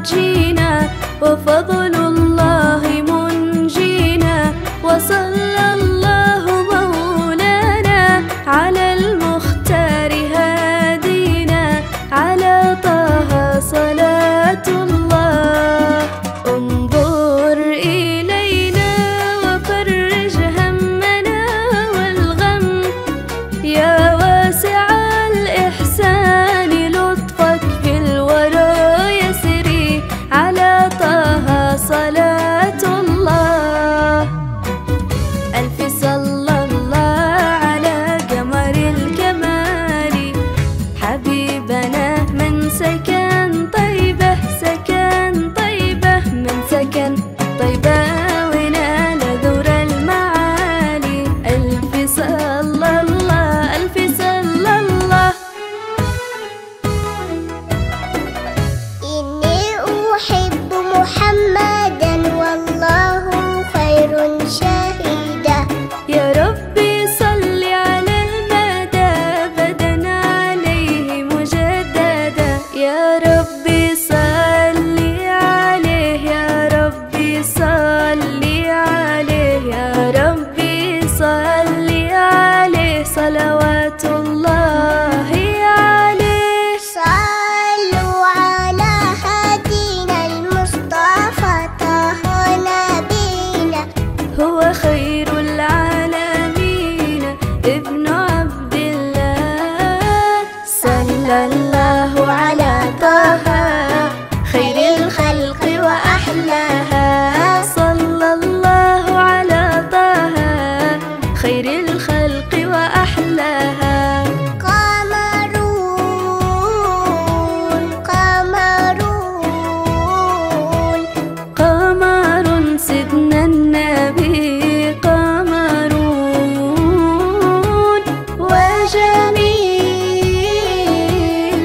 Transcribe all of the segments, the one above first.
نجينا، وفضل الله منجينا، وصلى الله مولانا على المختار هادينا، على طه صلاة الله. انظر إلينا وفرج همنا والغم، يا واسع الإحسان لطفك في الورى يسري، على طه صلاة الله. ألف صلى الله على قمر الكمال، حبيبنا من سكن طيبة، سكن طيبة، من سكن طيبة ونال ذور المعالي. ألف صلى الله، ألف صلى الله. إني أحب محمدا والله خير شهيدا، يا ربي صل على المدى أبدا عليه مجددا، يا ربي صل عليه، يا ربي صل عليه، يا ربي صل عليه، صلوات الله عليه. صلوا على هدينا المصطفى طه نبينا، هو خير العالمين ابن عبد الله. صلى الله على طه خير الخلق وأحلاها، صلى الله على طه خير الخلق وأحلاها. قمرون قمرون قمر سيدنا النبي، قمرون وجميل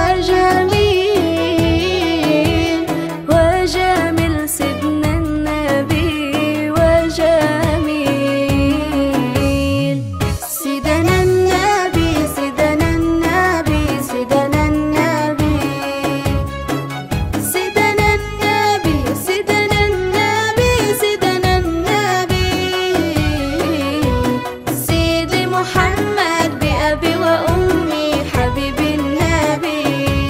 وجميل وجميل، سيدنا النبي وجميل. سيدنا النبي، سيدنا النبي، سيدنا النبي، سيدنا النبي، سيدنا النبي، سيدنا النبي، سيدي محمد بأبي وأمي حبيب النبي.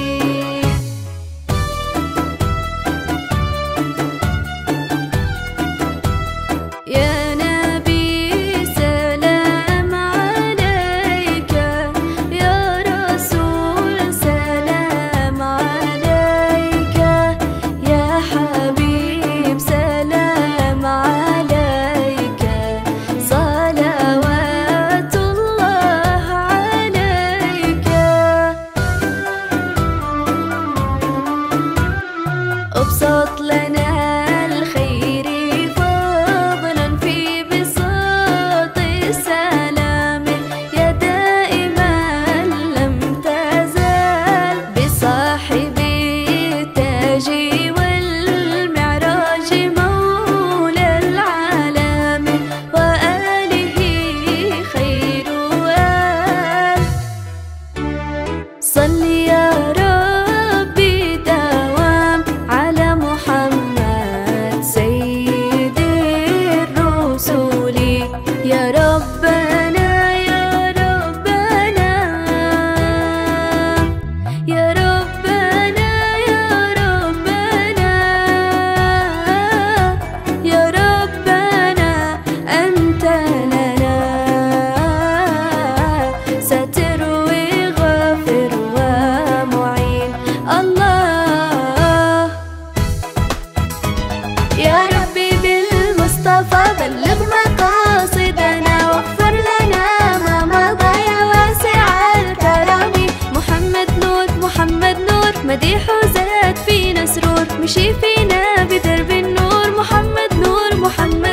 يا نبي سلام عليك، يا رسول سلام عليك، يا حبيب سلام عليك، صلوات الله عليك. ابسط لنا الخير فضلا في بساط سلامه، يا دائما لم تزال بصاحب التاج والمعراج مولى العالم، وآله خير آل. صل يا ربي دوام على محمد سيد الرسل، يا ربنا يا ربنا يا ربنا يا ربنا يا ربنا، أنت لنا ستر وغافر ومعين. الله يا ربي بالمصطفى بلغ مقاصدنا، واغفر لنا ما مضى يا واسع الكرم. محمد نور محمد نور، مديح زاد فينا سرور، مشي فينا بدرب النور. محمد نور محمد